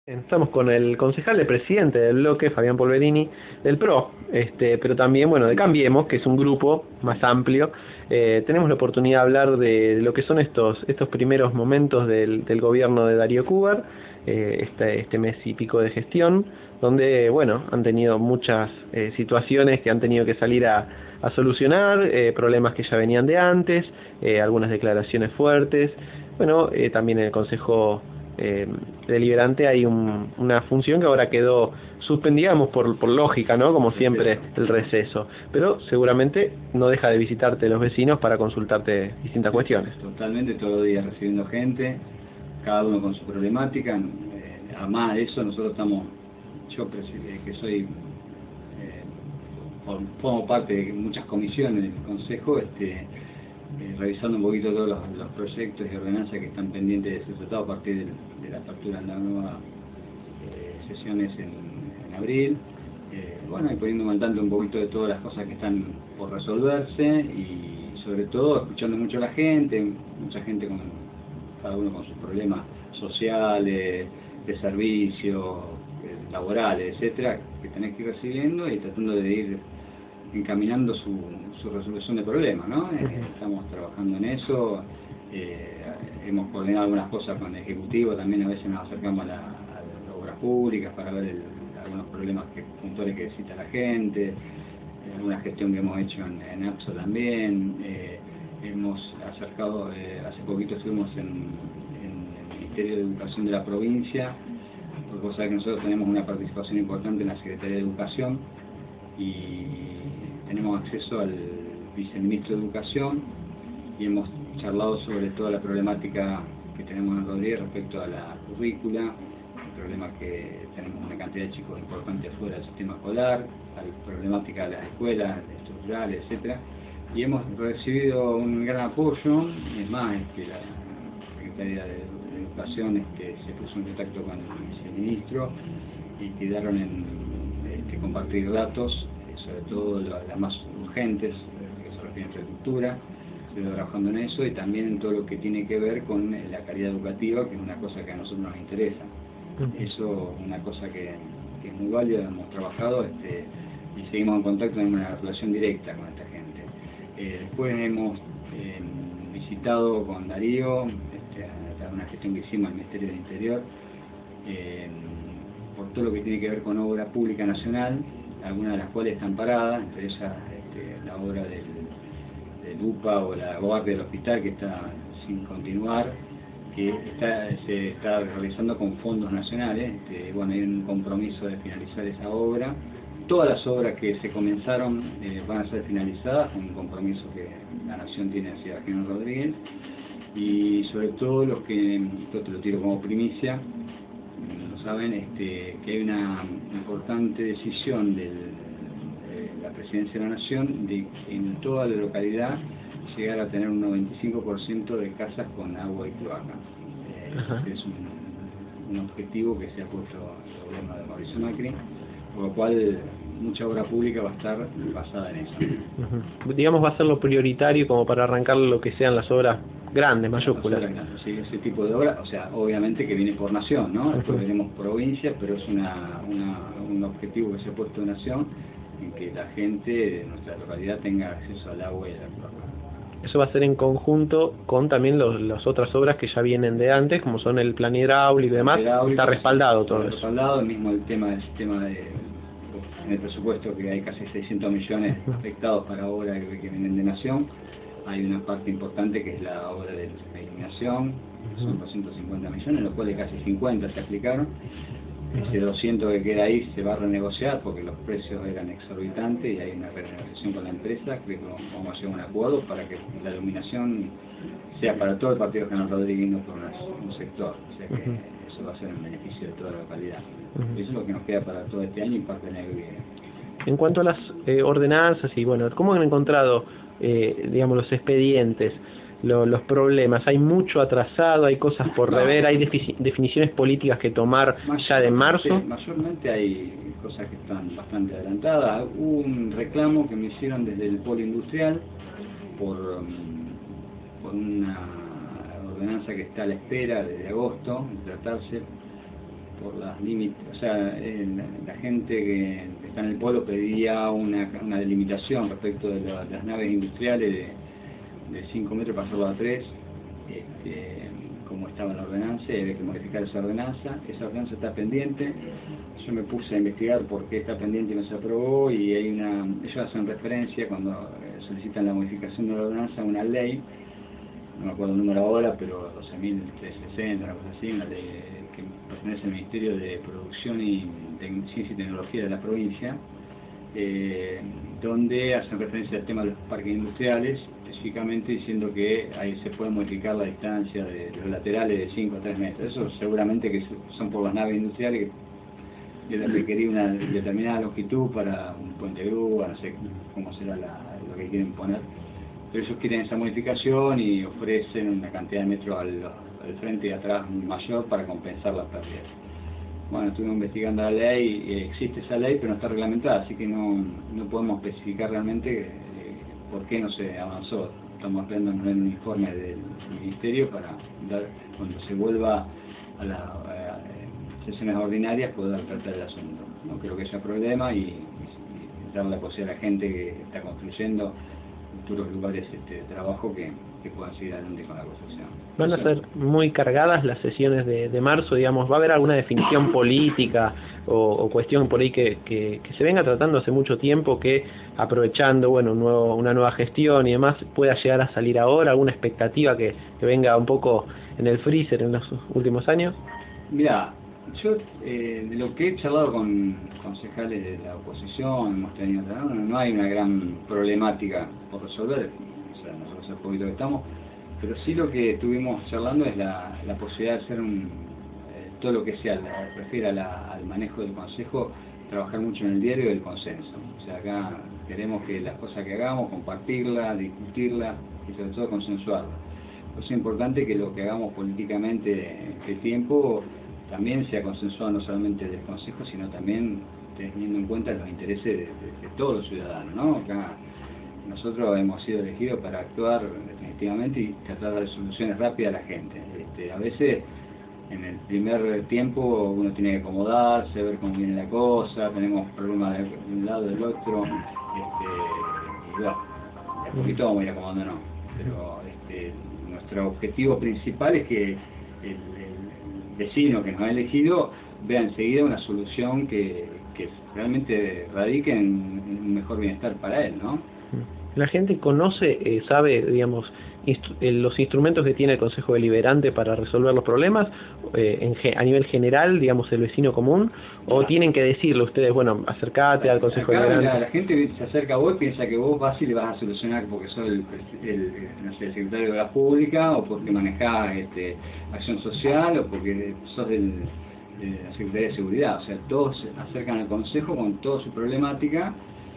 Estamos con el concejal de presidente del bloque, Fabián Polverini, del PRO, pero también, bueno, de Cambiemos, que es un grupo más amplio. Tenemos la oportunidad de hablar de lo que son estos primeros momentos del gobierno de Darío Cúbar, este mes y pico de gestión, donde, bueno, han tenido muchas situaciones que han tenido que salir a solucionar, problemas que ya venían de antes, algunas declaraciones fuertes. Bueno, también en el Consejo deliberante hay una función que ahora quedó suspendida, digamos, por lógica, ¿no? Como siempre, el receso. Pero seguramente no deja de visitarte los vecinos para consultarte distintas cuestiones. Totalmente, todos los días recibiendo gente, cada uno con su problemática. Además de eso, nosotros estamos, yo que soy, formo parte de muchas comisiones del Consejo, revisando un poquito todos los proyectos y ordenanzas que están pendientes de ser tratados a partir de la apertura de las nuevas sesiones en abril. Bueno, y poniéndome al tanto un poquito de todas las cosas que están por resolverse y sobre todo escuchando mucho a la gente, mucha gente cada uno con sus problemas sociales, de servicio, laborales, etcétera, que tenés que ir recibiendo y tratando de ir encaminando su resolución de problemas, ¿no? Estamos trabajando en eso, hemos coordinado algunas cosas con el Ejecutivo, también a veces nos acercamos a las obras públicas para ver algunos problemas puntuales que necesita la gente, alguna gestión que hemos hecho en APSO también, hemos acercado, hace poquito estuvimos en el Ministerio de Educación de la provincia, porque vos sabés que nosotros tenemos una participación importante en la Secretaría de Educación y tenemos acceso al viceministro de Educación y hemos charlado sobre toda la problemática que tenemos en Rodríguez respecto a la currícula, el problema que tenemos una cantidad de chicos importantes fuera del sistema escolar, la problemática de las escuelas estructurales, etcétera, y hemos recibido un gran apoyo. Es más, la Secretaría de Educación se puso en contacto con el viceministro y quedaron en compartir datos, sobre todo las más urgentes, que se refieren a infraestructura. Estoy trabajando en eso y también en todo lo que tiene que ver con la calidad educativa, que es una cosa que a nosotros nos interesa. Eso es una cosa que es muy válida, hemos trabajado y seguimos en contacto, en una relación directa con esta gente. Después hemos visitado con Darío, una gestión que hicimos al Ministerio del Interior, por todo lo que tiene que ver con obra pública nacional, algunas de las cuales están paradas, entre ellas la obra del UPA o la guardia del hospital, que está sin continuar, que se está realizando con fondos nacionales. Bueno, hay un compromiso de finalizar esa obra. Todas las obras que se comenzaron van a ser finalizadas, con un compromiso que la Nación tiene hacia General Rodríguez, y sobre todo los que, esto te lo tiro como primicia, lo saben, que hay una importante decisión de la Presidencia de la Nación de en toda la localidad llegar a tener un 95% de casas con agua y cloaca. Es un objetivo que se ha puesto el gobierno de Mauricio Macri, por lo cual mucha obra pública va a estar basada en eso. Digamos, va a ser lo prioritario como para arrancar lo que sean las obras grandes, mayúsculas. Sí, ese tipo de obra, o sea, obviamente que viene por nación, ¿no? Después veremos provincias, pero es un objetivo que se ha puesto en nación, en que la gente de nuestra localidad tenga acceso al agua y a la cloaca. Eso va a ser en conjunto con también las otras obras que ya vienen de antes, como son el plan hidráulico y demás. Está respaldado todo eso. Respaldado, mismo el tema del sistema en el presupuesto, que hay casi 600 millones afectados para obras que vienen de nación. Hay una parte importante que es la obra de la iluminación, son 250 millones, los cuales casi 50 se aplicaron. Ese 200 que queda ahí se va a renegociar porque los precios eran exorbitantes y hay una renegociación con la empresa. Creo que vamos a llegar a un acuerdo para que la iluminación sea para todo el partido General Rodríguez y no por un sector. O sea que eso va a ser en beneficio de toda la localidad. Eso es lo que nos queda para todo este año y parte del año que viene. En cuanto a las ordenanzas y bueno, ¿cómo han encontrado digamos, los expedientes, los problemas? ¿Hay mucho atrasado, hay cosas por rever, hay definiciones políticas que tomar ya de marzo? Mayormente hay cosas que están bastante adelantadas. Hubo un reclamo que me hicieron desde el polo industrial por una ordenanza que está a la espera desde agosto de tratarse, las límites, o sea, la gente que está en el polo pedía una delimitación respecto de las naves industriales de 5 metros pasarlo a 3, como estaba en la ordenanza, y había que modificar esa ordenanza está pendiente. Yo me puse a investigar por qué está pendiente y no se aprobó, y ellos hacen referencia cuando solicitan la modificación de la ordenanza a una ley, no me acuerdo el número ahora, pero 12.360, una cosa así, una ley que pertenece al Ministerio de Producción y Ciencia y Tecnología de la provincia, donde hacen referencia al tema de los parques industriales, específicamente diciendo que ahí se puede modificar la distancia de los laterales de 5 a 3 metros. Eso seguramente que son por las naves industriales que requerir una determinada longitud para un puente de grúa, no sé cómo será lo que quieren poner. Pero ellos quieren esa modificación y ofrecen una cantidad de metros al frente y atrás mayor para compensar las pérdidas. Bueno, estuvimos investigando la ley, y existe esa ley, pero no está reglamentada, así que no podemos especificar realmente por qué no se avanzó. Estamos esperando un informe del Ministerio para dar, cuando se vuelva a las sesiones ordinarias, poder tratar el asunto. No creo que haya problema y dar la posibilidad a la gente que está construyendo futuros lugares de trabajo que puedan seguir adelante con la construcción. ¿Van a ser muy cargadas las sesiones de marzo, digamos? ¿Va a haber alguna definición política o cuestión por ahí que se venga tratando hace mucho tiempo, que aprovechando una nueva gestión y demás pueda llegar a salir ahora? ¿Alguna expectativa que venga un poco en el freezer en los últimos años? Mira, yo de lo que he charlado con concejales de la oposición, hemos tenido, no hay una gran problemática por resolver, o sea, nosotros el poquito que estamos, pero sí lo que estuvimos charlando es la posibilidad de hacer todo lo que refiere al manejo del consejo, trabajar mucho en el diario del consenso. O sea, acá queremos que las cosas que hagamos, compartirlas, discutirlas y sobre todo consensuarlas. Es importante que lo que hagamos políticamente en este tiempo también sea consensuado, no solamente del consejo, sino también teniendo en cuenta los intereses de todos los ciudadanos, ¿no? Acá nosotros hemos sido elegidos para actuar definitivamente y tratar de dar soluciones rápidas a la gente. A veces en el primer tiempo uno tiene que acomodarse, ver cómo viene la cosa, tenemos problemas de un lado y del otro, y bueno, de a poquito vamos a ir acomodándonos, pero nuestro objetivo principal es que el vecino que nos ha elegido vea enseguida una solución que realmente radique en un mejor bienestar para él, ¿no? La gente conoce, sabe, digamos, los instrumentos que tiene el Consejo Deliberante para resolver los problemas a nivel general, digamos, el vecino común, o tienen que decirle ustedes, bueno, acercate al Consejo Deliberante. La gente se acerca a vos y piensa que vos vas y le vas a solucionar porque sos el secretario de Obras Públicas, o porque manejás acción social, o porque sos de la Secretaría de Seguridad. O sea, todos se acercan al Consejo con toda su problemática,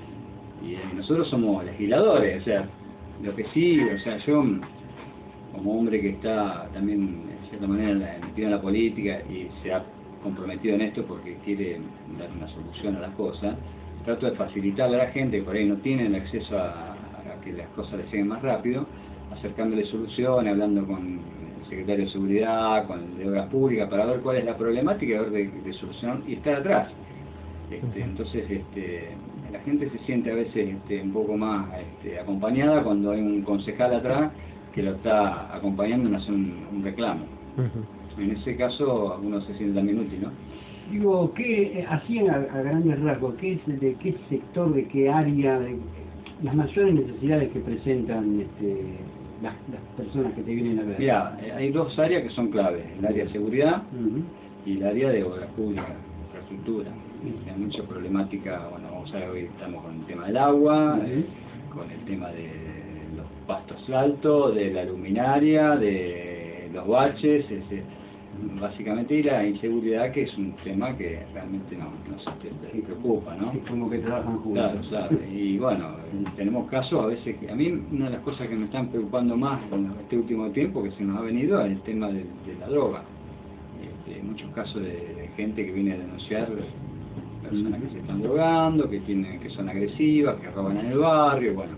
y nosotros somos legisladores. O sea, lo que sí, o sea, yo como hombre que está también de cierta manera metido en la política y se ha comprometido en esto porque quiere dar una solución a las cosas, trato de facilitarle a la gente que por ahí no tienen acceso a que las cosas les lleguen más rápido, acercándole soluciones, hablando con el secretario de Seguridad, con el de Obras Públicas, para ver cuál es la problemática y ver de solucionar y estar atrás. Entonces la gente se siente a veces un poco más acompañada cuando hay un concejal atrás que lo está acompañando en hacer un reclamo. En ese caso uno se siente también útil, ¿no? Digo, ¿qué hacían a grandes rasgos? ¿De qué sector, de qué área, de las mayores necesidades que presentan las personas que te vienen a ver? Mira, hay dos áreas que son claves: el área de seguridad y el área de obras públicas, infraestructura. Hay mucha problemática. Bueno, vamos a ver, hoy estamos con el tema del agua, con el tema de los pastos altos, de la luminaria, de los baches, básicamente, y la inseguridad, que es un tema que realmente nos preocupa, ¿no? Es como que trabajan juntos. Claro. Y bueno, tenemos casos a veces que a mí una de las cosas que me están preocupando más en este último tiempo que se nos ha venido es el tema de la droga. Muchos casos de gente que viene a denunciar personas que se están drogando, que son agresivas, que roban en el barrio, bueno.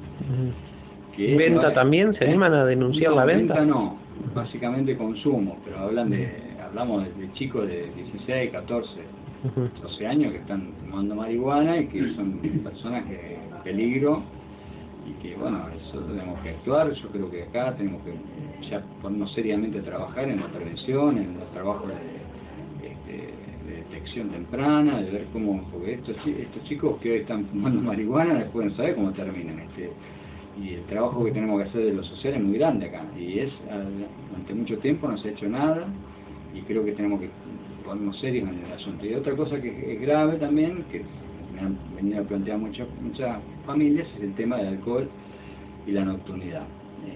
¿Venta también? ¿Se animan a denunciar la venta? No, básicamente consumo, pero hablan de hablamos de chicos de 16, 14, 12 años que están fumando marihuana y que son personas que en peligro y que bueno, eso tenemos que actuar. Yo creo que acá tenemos que ya ponernos seriamente a trabajar en la prevención, en los trabajos de detección temprana, de ver cómo, porque estos chicos que hoy están fumando marihuana después no saben cómo terminan. Y el trabajo que tenemos que hacer de lo social es muy grande acá, y durante mucho tiempo no se ha hecho nada, y creo que tenemos que ponernos serios en el asunto. Y otra cosa que es grave también, que me han venido a plantear muchas familias, es el tema del alcohol y la nocturnidad.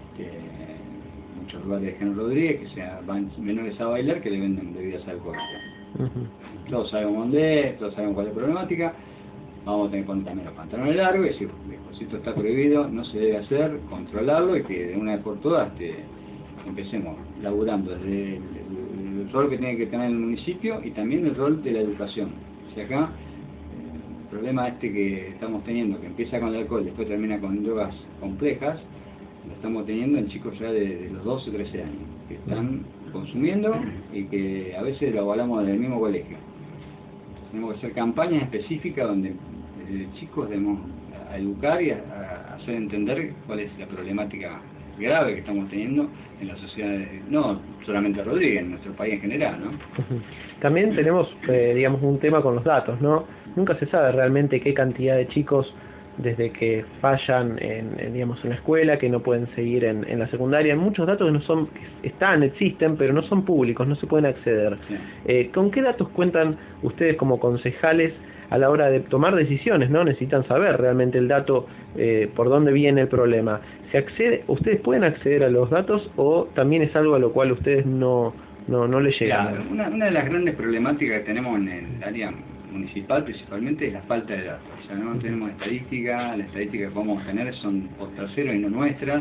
Muchos lugares de General Rodríguez que van menores a bailar que le venden bebidas alcohólicas. Todos sabemos dónde es, todos sabemos cuál es la problemática. Vamos a tener que poner también los pantalones largos y decir, si esto está prohibido, no se debe hacer, controlarlo, y que de una vez por todas empecemos laburando desde el rol que tiene que tener el municipio y también el rol de la educación. O sea, acá el problema que estamos teniendo, que empieza con el alcohol y después termina con drogas complejas, lo estamos teniendo en chicos ya de los 12 o 13 años, que están consumiendo y que a veces lo avalamos en el mismo colegio. Tenemos que hacer campañas específicas donde desde chicos debemos a educar y a hacer entender cuál es la problemática grave que estamos teniendo en la sociedad, no solamente Rodríguez, en nuestro país en general, ¿no? También tenemos, digamos, un tema con los datos, ¿no? Nunca se sabe realmente qué cantidad de chicos, desde que fallan digamos, en la escuela, que no pueden seguir en la secundaria. Muchos datos que existen, pero no son públicos, no se pueden acceder. Sí. ¿Con qué datos cuentan ustedes como concejales a la hora de tomar decisiones, ¿no? Necesitan saber realmente el dato, por dónde viene el problema. ¿Ustedes pueden acceder a los datos o también es algo a lo cual ustedes no les llegan? Claro, una de las grandes problemáticas que tenemos en el área municipal principalmente es la falta de datos. O sea, no tenemos estadística, las estadísticas que podemos tener son post-terceros y no nuestras.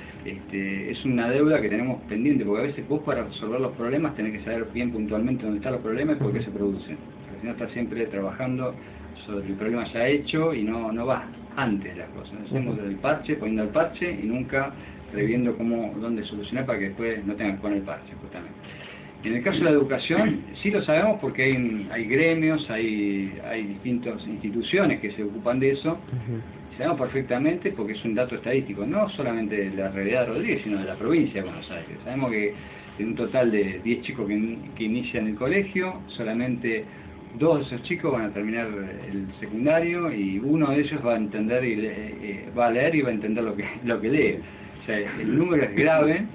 Es una deuda que tenemos pendiente, porque a veces vos para resolver los problemas tenés que saber bien puntualmente dónde están los problemas y por qué se producen. Porque si no estás siempre trabajando sobre el problema ya hecho y no vas antes de las cosas. Hacemos desde el parche, poniendo el parche y nunca previendo dónde solucionar para que después no tengan que poner el parche, justamente. En el caso de la educación, sí lo sabemos porque hay gremios, hay distintas instituciones que se ocupan de eso. Sabemos perfectamente porque es un dato estadístico, no solamente de la realidad de Rodríguez, sino de la provincia de Buenos Aires. Sabemos que de un total de 10 chicos que inician el colegio, solamente 2 de esos chicos van a terminar el secundario y uno de ellos va a entender va a leer y va a entender lo que lee. O sea, el número es grave,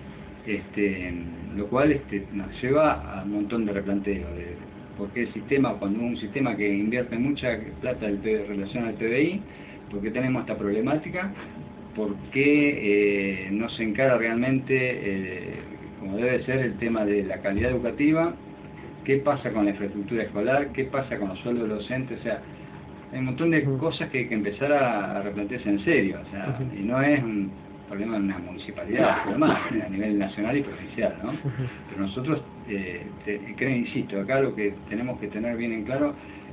lo cual nos lleva a un montón de replanteo, porque el sistema, cuando un sistema que invierte mucha plata en relación al PBI, ¿por qué tenemos esta problemática? ¿Por qué no se encara realmente, como debe ser, el tema de la calidad educativa? ¿Qué pasa con la infraestructura escolar? ¿Qué pasa con los sueldos de los docentes? O sea, hay un montón de cosas que hay que empezar a replantearse en serio. O sea, y no es un problema de una municipalidad, además, a nivel nacional y provincial, ¿no? Pero nosotros, insisto, acá lo que tenemos que tener bien en claro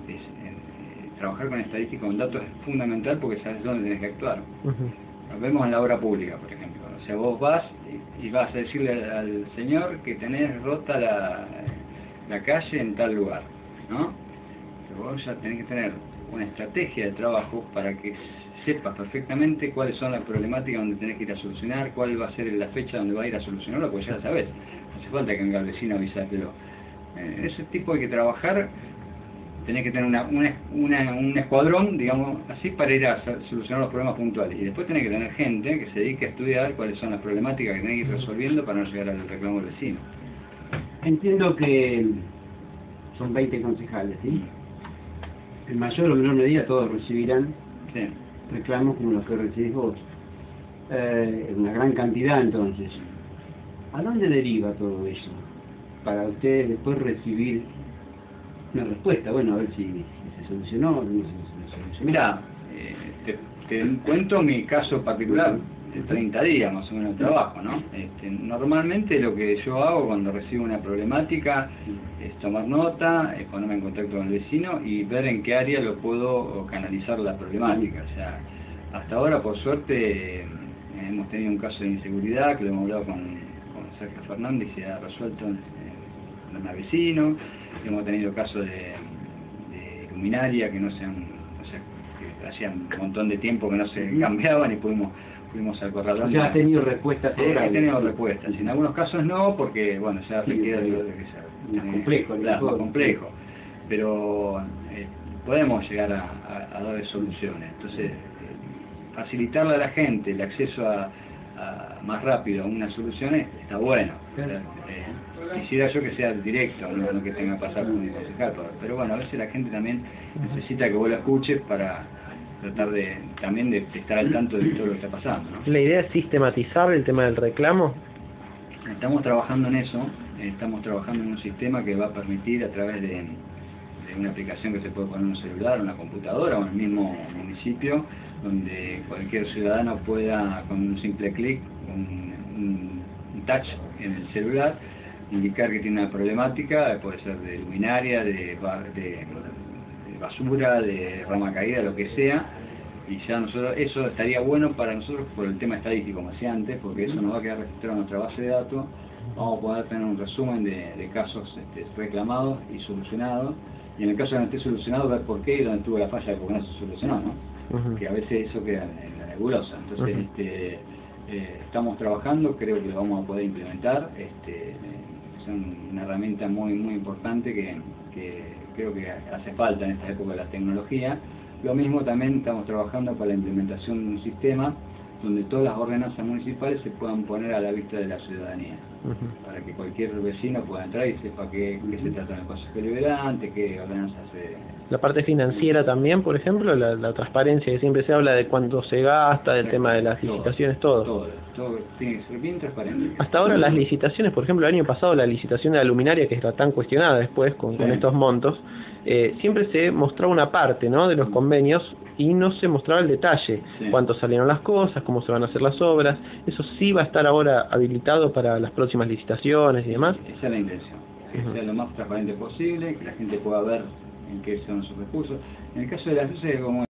es trabajar con estadística, con datos es fundamental porque sabes dónde tenés que actuar. Lo vemos en la obra pública, por ejemplo. O sea, vos vas y vas a decirle al señor que tenés rota la calle en tal lugar, ¿no? Pero vos ya tenés que tener una estrategia de trabajo para que sepas perfectamente cuáles son las problemáticas donde tenés que ir a solucionar, cuál va a ser la fecha donde va a ir a solucionarlo, porque ya la sabés. No hace falta que venga el vecino a avisártelo. Ese tipo hay que trabajar, tenés que tener un escuadrón, digamos así, para ir a solucionar los problemas puntuales. Y después tenés que tener gente que se dedique a estudiar cuáles son las problemáticas que tenés que ir resolviendo para no llegar al reclamo del vecino. Entiendo que son 20 concejales, ¿sí? En mayor o menor medida todos recibirán reclamos como los que recibís vos. Una gran cantidad, entonces. ¿A dónde deriva todo eso? Para ustedes después recibir una respuesta, bueno, a ver si se solucionó o no se solucionó. Mira, te cuento mi caso particular. 30 días más o menos de trabajo, ¿no? Normalmente lo que yo hago cuando recibo una problemática es tomar nota, ponerme en contacto con el vecino y ver en qué área lo puedo canalizar la problemática. O sea, hasta ahora por suerte hemos tenido un caso de inseguridad que lo hemos hablado con Sergio Fernández y se ha resuelto problema de vecinos, hemos tenido casos de luminaria que no se han, o sea, que hacían un montón de tiempo que no se cambiaban y pudimos acorralar. O sea, ha tenido respuestas favorables. Ha tenido respuestas. En algunos casos no, porque bueno, ya requiere de que sea complejo, más complejo. Pero podemos llegar a dar soluciones. Entonces, facilitarle a la gente el acceso a más rápido a unas soluciones está bueno. Quisiera yo que sea directo, no que tenga que pasar por un concejal, pero bueno, a veces la gente también necesita que vos la escuches para tratar también de estar al tanto de todo lo que está pasando, ¿no? ¿La idea es sistematizar el tema del reclamo? Estamos trabajando en eso, estamos trabajando en un sistema que va a permitir a través de una aplicación que se puede poner en un celular, una computadora o en el mismo municipio, donde cualquier ciudadano pueda, con un simple clic, un touch en el celular, indicar que tiene una problemática, puede ser de luminaria, de basura, de rama caída, lo que sea, y ya nosotros, eso estaría bueno para nosotros por el tema estadístico, como decía antes, porque eso nos va a quedar registrado en nuestra base de datos, vamos a poder tener un resumen de casos reclamados y solucionados, y en el caso de que no esté solucionado, ver por qué y dónde tuvo la falla de por qué no se solucionó, ¿no? Que a veces eso queda en la nebulosa. Entonces, estamos trabajando, creo que lo vamos a poder implementar, es una herramienta muy importante que creo que hace falta en esta época de la tecnología. Lo mismo también estamos trabajando para la implementación de un sistema donde todas las ordenanzas municipales se puedan poner a la vista de la ciudadanía, para que cualquier vecino pueda entrar y sepa qué se trata en el Consejo Deliberante, qué ordenanzas se... La parte financiera también, por ejemplo, la transparencia, que siempre se habla de cuánto se gasta, del tema de las licitaciones, todo tiene que ser bien transparente. Hasta ahora las licitaciones, por ejemplo, el año pasado la licitación de la luminaria, que está tan cuestionada después con estos montos, siempre se mostraba una parte, ¿no?, de los convenios y no se mostraba el detalle, cuánto salieron las cosas, cómo se van a hacer las obras. Eso sí va a estar ahora habilitado para las próximas licitaciones y demás. Esa es la intención, que sea lo más transparente posible, que la gente pueda ver en qué son sus recursos. En el caso de las luces, como